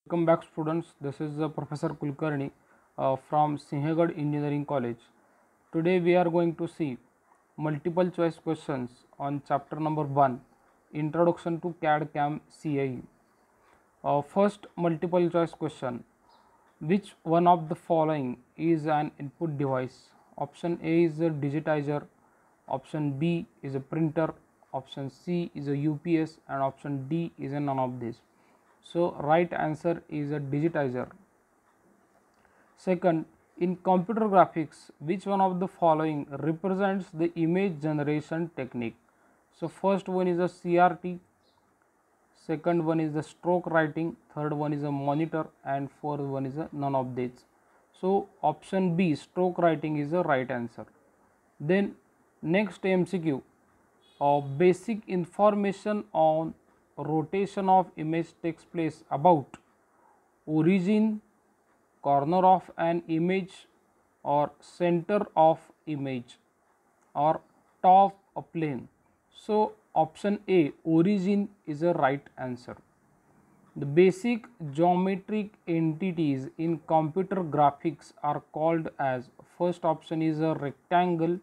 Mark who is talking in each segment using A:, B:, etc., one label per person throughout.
A: Welcome back students. This is Professor Kulkarni from Sinhagad Engineering College. Today we are going to see multiple choice questions on chapter number 1, Introduction to CAD CAM CAE. First multiple choice question: which one of the following is an input device? Option A is a digitizer, option B is a printer, option C is a UPS, and option D is a none of these. So right answer is a digitizer. Second, in computer graphics, which one of the following represents the image generation technique? So first one is a CRT, second one is the stroke writing, third one is a monitor, and fourth one is a none of these. So option B, stroke writing, is the right answer. Then next MCQ, basic information on rotation of image takes place about origin, corner of an image, or center of image, or top a plane. So option A, origin, is a right answer. The basic geometric entities in computer graphics are called as, first option is a rectangle,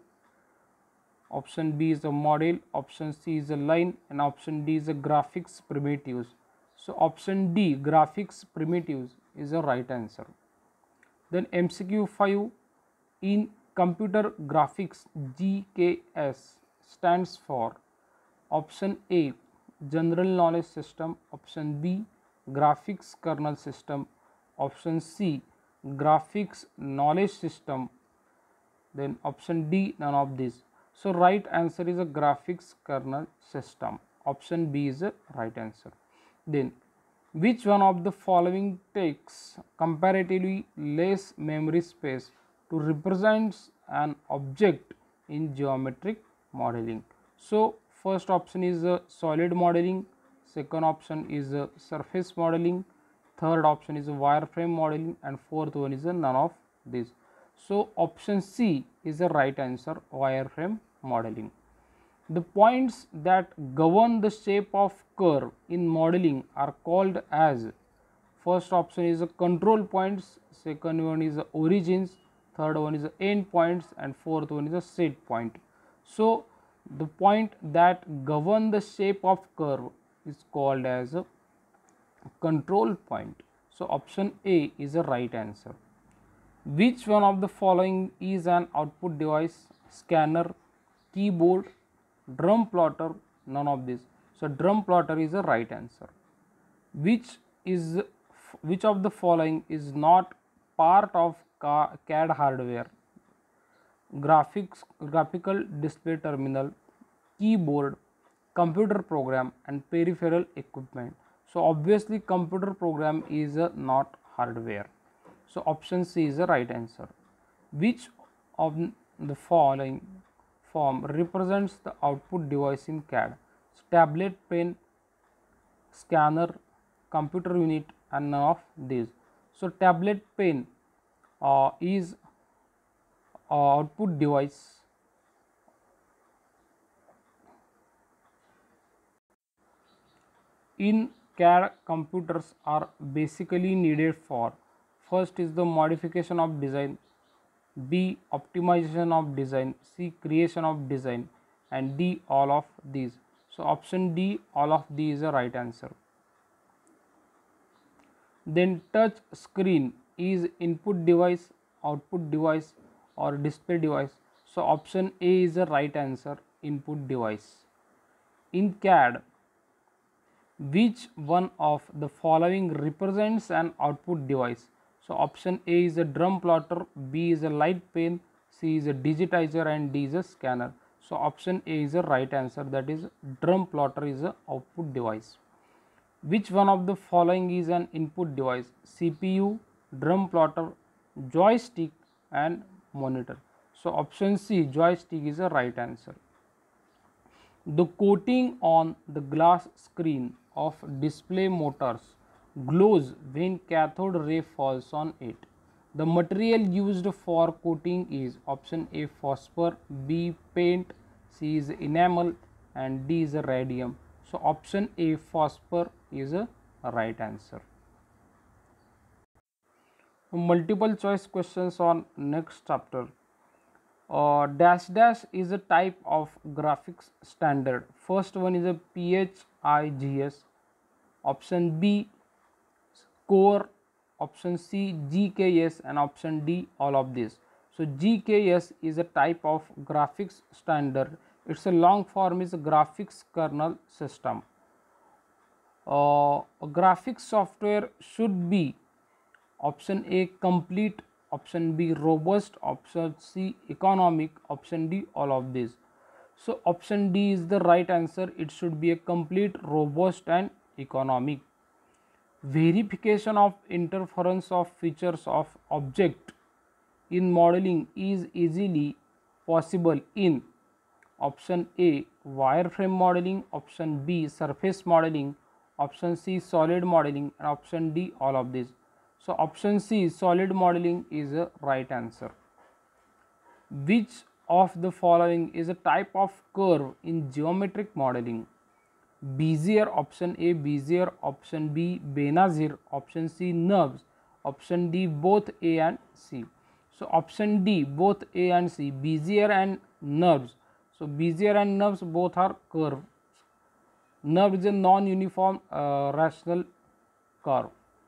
A: option B is a model, option C is a line, and option D is a graphics primitives. So option D, graphics primitives, is a right answer. Then MCQ 5, in computer graphics, GKS stands for option A, general knowledge system, option B, graphics kernel system, option C, graphics knowledge system, then option D, none of these. So right answer is a graphics kernel system. Option B is the right answer. Then which one of the following takes comparatively less memory space to represent an object in geometric modeling? So first option is solid modeling, second option is surface modeling, third option is wireframe modeling, and fourth one is none of these. So option C is the right answer, wireframe modeling. The points that govern the shape of curve in modeling are called as, first option is control points, second one is origins, third one is end points, and fourth one is a set point. So the point that govern the shape of curve is called as a control point. So option A is the right answer. Which one of the following is an output device? Scanner, keyboard, drum plotter, none of this. So drum plotter is the right answer. Which is which of the following is not part of CAD hardware? Graphical display terminal, keyboard, computer program, and peripheral equipment. So obviously computer program is not hardware. So option C is the right answer. Which of the following form represents the output device in CAD? So tablet, pen, scanner, computer unit, and none of these. So tablet pen is output device. In CAD, computers are basically needed for, first is the modification of design, B, optimization of design, C, creation of design, and D, all of these. So option D, all of these, is the right answer. Then touch screen is input device, output device, or display device. So option A is the right answer, input device. In CAD, which one of the following represents an output device? So option A is a drum plotter, B is a light pen, C is a digitizer, and D is a scanner. So option A is the right answer, that is drum plotter is a output device. Which one of the following is an input device? CPU, drum plotter, joystick, and monitor. So option C, joystick, is the right answer. The coating on the glass screen of display motors glows when cathode ray falls on it. The material used for coating is option A, phosphor, B, paint, C is enamel, and D is radium. So option A, phosphor, is a right answer. Multiple choice questions on next chapter. Dash dash is a type of graphics standard. First one is a PHIGS, option B core, option C GKS, and option D all of this. So GKS is a type of graphics standard. Its a long form is a graphics kernel system. Graphics software should be option A complete, option B robust, option C economic, option D all of these. So option D is the right answer. It should be a complete, robust and economic. Verification of interference of features of object in modeling is easily possible in option A wireframe modeling, option B surface modeling, option C solid modeling, and option D all of these. So option C solid modeling is a right answer. Which of the following is a type of curve in geometric modeling? Bezier, option A Bezier, option B Benazir, option C NURBS, option D both A and C. So option D both A and C, Bezier and NURBS. So Bezier and NURBS both are curves. NURBS is a non-uniform rational curve.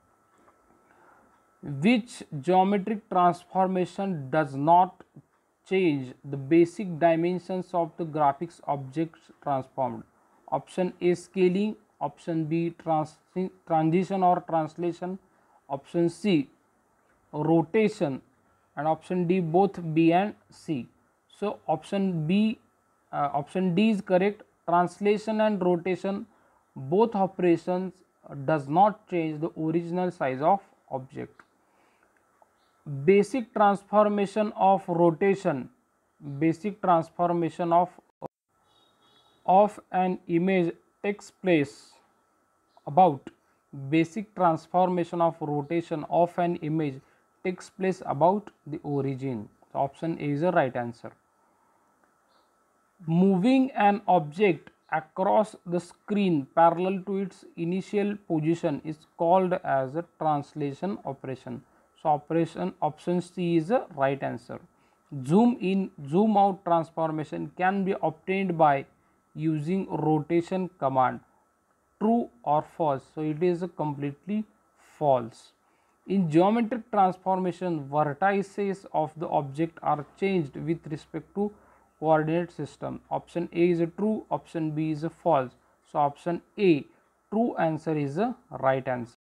A: Which geometric transformation does not change the basic dimensions of the graphics objects transformed? Option A scaling, option B transition or translation, option C rotation, and option D both B and C. So option D is correct. Translation and rotation, both operations does not change the original size of object. Basic transformation of rotation, basic transformation of an image takes place about, basic transformation of rotation of an image takes place about the origin. So option A is the right answer. Moving an object across the screen parallel to its initial position is called as a translation operation. So option C is the right answer. Zoom in, zoom out transformation can be obtained by using rotation command. True or false? So it is completely false. In geometric transformation, vertices of the object are changed with respect to coordinate system. Option A is a true, option B is a false. So option A true answer is the right answer.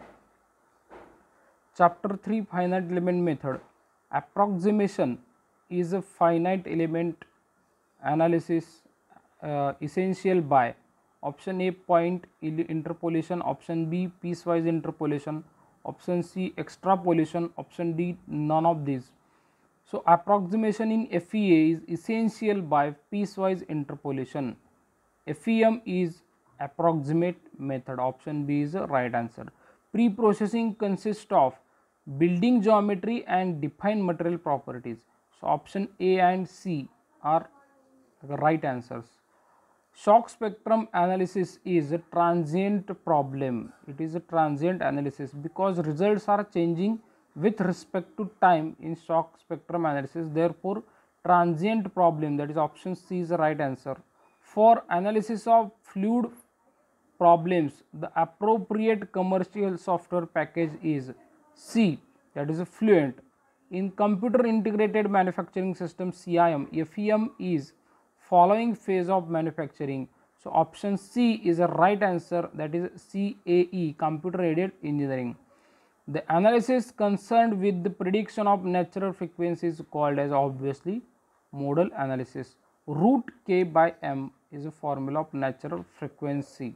A: Chapter 3 finite element method. Approximation is a finite element analysis essential by option A point interpolation, option B piecewise interpolation, option C extrapolation, option D none of these. So approximation in FEA is essential by piecewise interpolation. FEM is approximate method. Option B is the right answer. Pre-processing consists of building geometry and define material properties. So option A and C are the right answers. Shock spectrum analysis is a transient problem. It is a transient analysis because results are changing with respect to time in shock spectrum analysis. Therefore, transient problem, that is option C is the right answer. For analysis of fluid problems, the appropriate commercial software package is C, that is a Fluent. In computer integrated manufacturing system CIM, FEM is following phase of manufacturing. So option C is a right answer, that is CAE, computer aided engineering. The analysis concerned with the prediction of natural frequency is called as obviously modal analysis. Root K by M is a formula of natural frequency.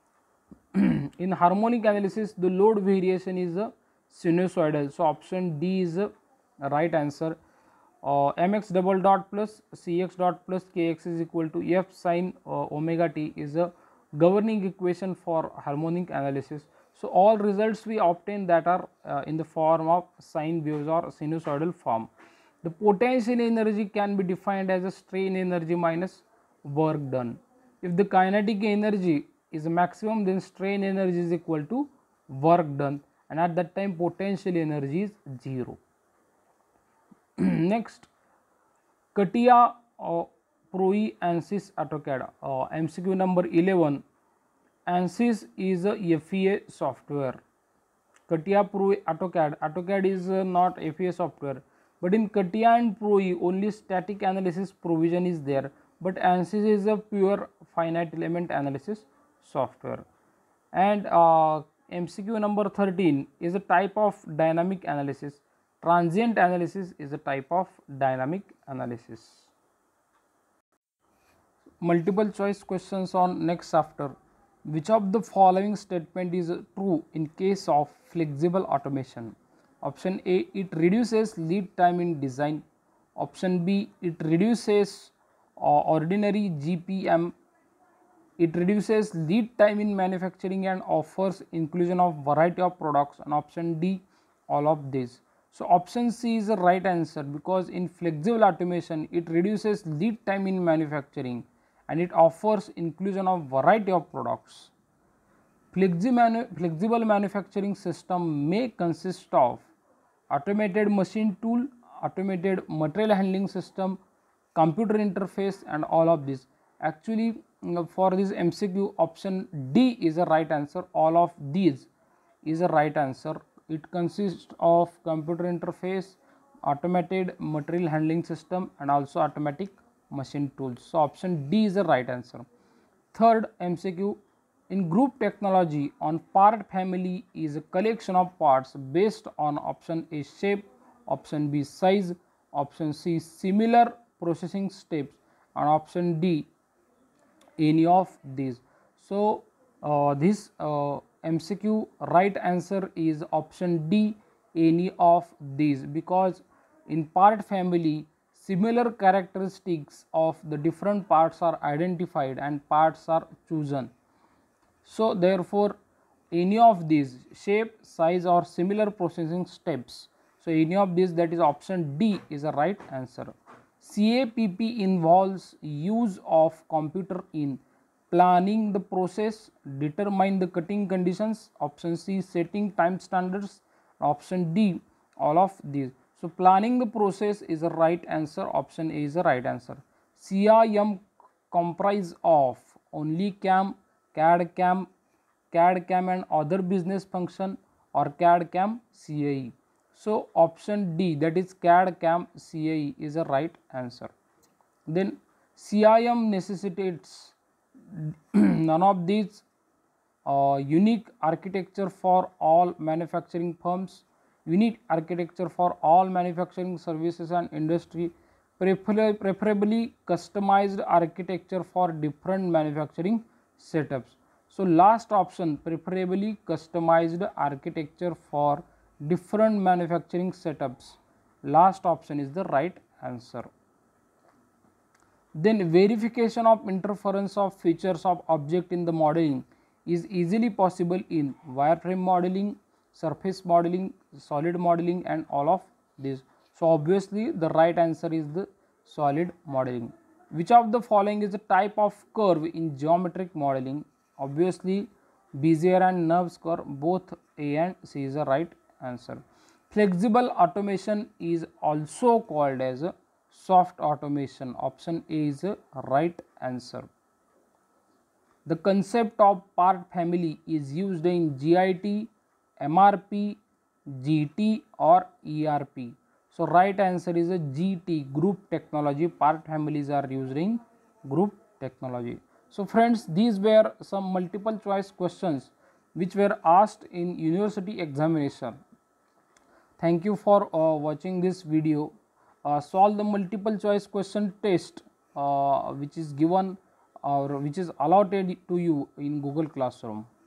A: In harmonic analysis, the load variation is a sinusoidal. So option D is a right answer. Mx double dot plus Cx dot plus Kx is equal to F sin omega t is a governing equation for harmonic analysis. So all results we obtain that are in the form of sine waves or sinusoidal form. The potential energy can be defined as a strain energy minus work done. If the kinetic energy is maximum, then strain energy is equal to work done. and at that time potential energy is 0. Next, CATIA PROE ANSYS AutoCAD, MCQ number 11. ANSYS is a FEA software. CATIA PROE AutoCAD. AutoCAD is not FEA software, but in CATIA and PROE only static analysis provision is there, but ANSYS is a pure finite element analysis software. And MCQ number 13 is a type of dynamic analysis. Transient analysis is a type of dynamic analysis. Multiple choice questions on next chapter. Which of the following statement is true in case of flexible automation? Option A, it reduces lead time in design. Option B, it reduces ordinary GPM. It reduces lead time in manufacturing and offers inclusion of variety of products. And option D, all of these. So option C is the right answer, because in flexible automation it reduces lead time in manufacturing and it offers inclusion of variety of products. Flexible manufacturing system may consist of automated machine tool, automated material handling system, computer interface, and all of this. Actually, for this MCQ, option D is the right answer. All of these is the right answer. It consists of computer interface, automated material handling system, and also automatic machine tools. So option D is the right answer. Third MCQ, in group technology, on part family is a collection of parts based on option A shape, option B size, option C similar processing steps, and option D any of these. So this MCQ right answer is option D, any of these, because in part family similar characteristics of the different parts are identified and parts are chosen. So therefore any of these shape, size, or similar processing steps, so any of these, that is option D is the right answer. CAPP involves use of computer in planning the process, determine the cutting conditions, option C setting time standards, option D all of these. So planning the process is the right answer, option A is the right answer. CIM comprise of only CAM, CAD-CAM and other business function, or CAD-CAM CAE. So option D, that is CAD-CAM CAE is the right answer. Then CIM necessitates none of these: unique architecture for all manufacturing firms, unique architecture for all manufacturing services and industry, preferably customized architecture for different manufacturing setups. So last option, preferably customized architecture for different manufacturing setups, last option is the right answer. Then verification of interference of features of object in the modeling is easily possible in wireframe modeling, surface modeling, solid modeling, and all of this. So obviously the right answer is the solid modeling. Which of the following is a type of curve in geometric modeling? Obviously Bezier and Nernst curve, both A and C is the right answer. Flexible automation is also called as soft automation, option A is the right answer. The concept of part family is used in GIT, MRP, GT, or ERP. So right answer is a GT, group technology. Part families are used in group technology. So friends, these were some multiple choice questions which were asked in university examination. Thank you for watching this video. Solve the multiple choice question test which is given or which is allotted to you in Google Classroom.